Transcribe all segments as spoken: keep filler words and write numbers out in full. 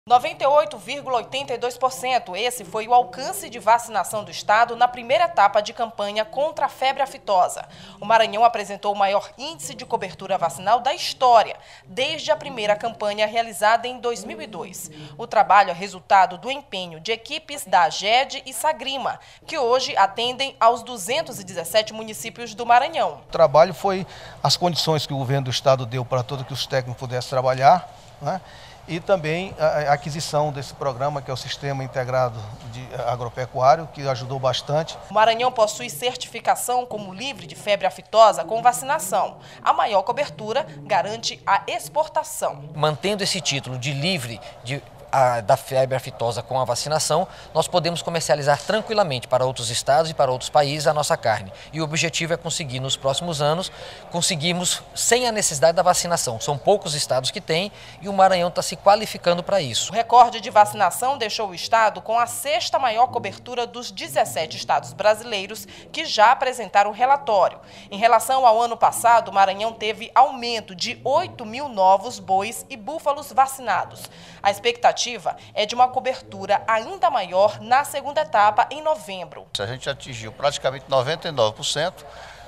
noventa e oito vírgula oitenta e dois por cento. Esse foi o alcance de vacinação do estado na primeira etapa de campanha contra a febre aftosa. O Maranhão apresentou o maior índice de cobertura vacinal da história, desde a primeira campanha realizada em dois mil e dois. O trabalho é resultado do empenho de equipes da AGED e Sagrima, que hoje atendem aos duzentos e dezessete municípios do Maranhão. O trabalho foi as condições que o governo do estado deu para todos que os técnicos pudessem trabalhar, né? E também a aquisição desse programa, que é o Sistema Integrado de Agropecuário, que ajudou bastante. O Maranhão possui certificação como livre de febre aftosa com vacinação. A maior cobertura garante a exportação. Mantendo esse título de livre de A, da febre aftosa com a vacinação, nós podemos comercializar tranquilamente para outros estados e para outros países a nossa carne. E o objetivo é conseguir, nos próximos anos, conseguirmos sem a necessidade da vacinação. São poucos estados que têm e o Maranhão está se qualificando para isso. O recorde de vacinação deixou o estado com a sexta maior cobertura dos dezessete estados brasileiros que já apresentaram relatório. Em relação ao ano passado, o Maranhão teve aumento de oito mil novos bois e búfalos vacinados. A expectativa é de uma cobertura ainda maior na segunda etapa, em novembro. A gente atingiu praticamente noventa e nove por cento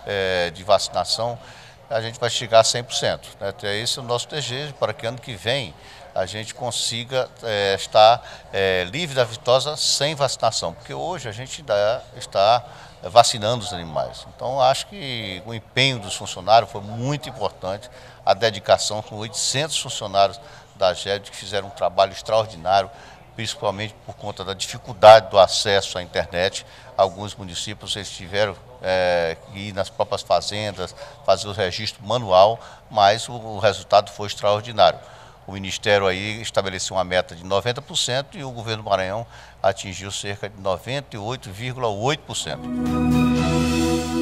de vacinação, a gente vai chegar a cem por cento. Né? Esse é o nosso desejo, para que ano que vem a gente consiga é, estar é, livre da aftosa sem vacinação, porque hoje a gente ainda está vacinando os animais. Então, acho que o empenho dos funcionários foi muito importante, a dedicação com oitocentos funcionários da AGED que fizeram um trabalho extraordinário, principalmente por conta da dificuldade do acesso à internet. Alguns municípios eles tiveram é, que ir nas próprias fazendas, fazer o registro manual, mas o, o resultado foi extraordinário. O Ministério aí estabeleceu uma meta de noventa por cento e o governo do Maranhão atingiu cerca de noventa e oito vírgula oito por cento.